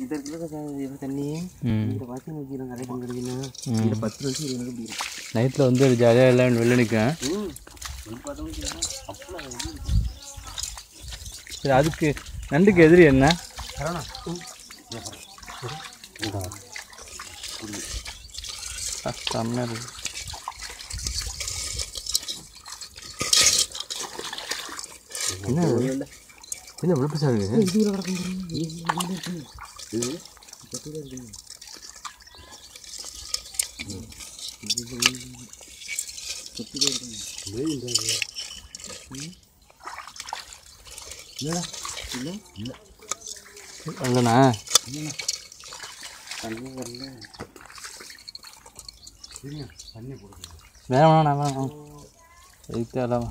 நைட்டில் வந்து ஜாலியாக எல்லாம் வெளில நிற்கிறேன். சரி, அதுக்கு நண்டுக்கு எதிரி என்ன? செம்மையாக இருக்கு. என்ன என்ன விழுப்பு சார் இல்லைண்ணா வேணாண்ணா வேணாம் எதுக்கு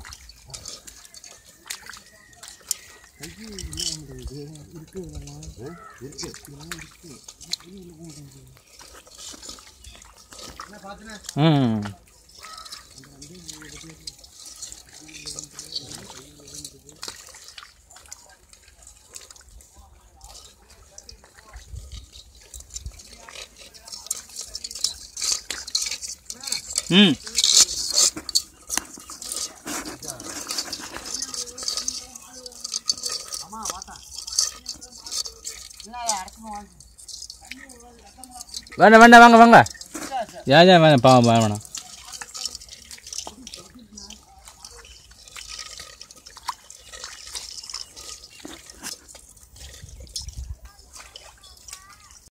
வேண்டாம் வேண்டாம் வாங்க வாங்க ஏன் வேணாம் வேணாம்